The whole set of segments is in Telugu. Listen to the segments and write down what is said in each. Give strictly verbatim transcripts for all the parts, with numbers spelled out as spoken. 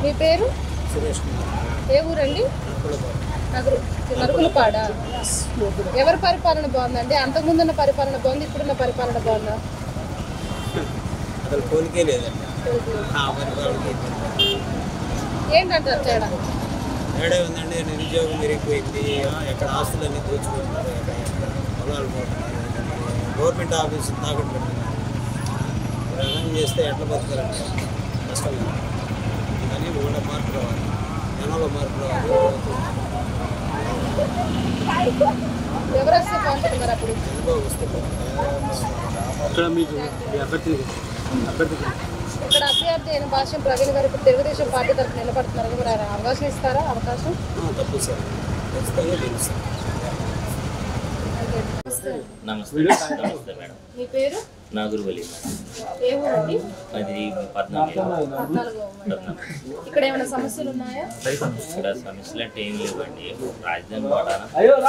మీ పేరు? సురేష్ కుమార్. ఏ ఊరండి? నగరు నరుకులపాడ. ఎవరి పరిపాలన బాగుందండి? అంతకుముందున్న పరిపాలన బాగుంది, ఇప్పుడున్న పరిపాలన బాగుందా? అసలు పోలికే లేదండి. ఏంటంటారు తేడా? తేడా ఉందండి. నిరుద్యోగం పెరిగిపోయింది, ఎక్కడ ఆస్తులన్నీ దోచుకుంటున్నారు, ఎక్కడ ఎక్కడ పొలాలు పోతున్నారు, గవర్నమెంట్ ఆఫీసులు తాకట్టు పెడుతున్నారు. రన్ చేస్తే ఎట్లా బతకాలంటే కష్టం. కానీ ఊళ్ళో మార్పు రావాలి, జనంలో మార్పు రావాలి. ఎవరు వస్తే బాగుంటున్నారు? అప్పుడు చంద్రబాబు వస్తే ఇక్కడ మీకు అభ్యర్థి అభ్యర్థి ఇక్కడ అభ్యర్థి అయిన భాష్యం ప్రవీణ్ గారు ఇప్పుడు తెలుగుదేశం పార్టీ తరఫున నిలబడుతున్నారు. మరి ఆయన అవకాశం ఇస్తారా? అవకాశం తప్పు సార్, ఖచ్చితంగా గెలుస్తాం. నమస్తే నమస్తే మేడం. మీ పేరు? నాగురువలి మేడం. ఏ ఊరండి? అది పద్నాలుగు పద్నాలుగో ఊరు. ఇక్కడ ఏమైనా సమస్యలు ఉన్నాయా? ఇక్కడ సమస్యలు అంటే ఏం లేవండి. రాజధాని వాడానా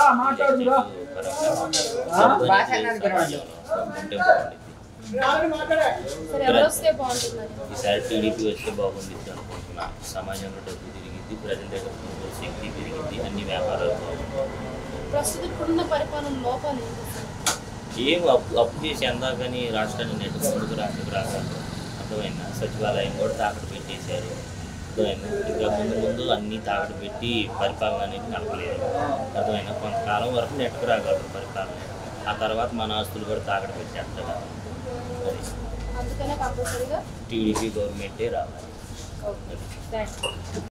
ఉంటే బాగుంటుంది. సరే, ఎవరు వస్తే బాగుంటుందని? ఈసారి టీడీపీ వస్తే బాగుంటుంది అనుకుంటున్నా. సమాజంలో డబ్బు తిరిగింది, ప్రజల దగ్గర శక్తి పెరిగింది, అన్ని వ్యాపారాలు బాగుంటాయి. ప్రస్తుతం ఇప్పుడున్న పరిపాలన లోపాలు ఏంటి? ఏం అప్పు అప్పు చేసి ఎందాకని రాష్ట్రాన్ని నెట్టు ముందుకు రాష్ట్రకు రాగలరు. అర్థమైనా సచివాలయం కూడా తాకట్టు పెట్టేశారు. అర్థమైనా ఇంకా ముందు ముందు అన్నీ తాకట్టు పెట్టి పరిపాలన అనేది నడపలేదు. అర్థమైనా కొంతకాలం వరకు నెట్టుకు రాగలరు పరిపాలన. ఆ తర్వాత మన ఆస్తులు కూడా తాకట్టు పెట్టేస్తారు. అది అందుకనే కంపల్సరీగా టీడీపీ గవర్నమెంటే రావాలి. Thank you.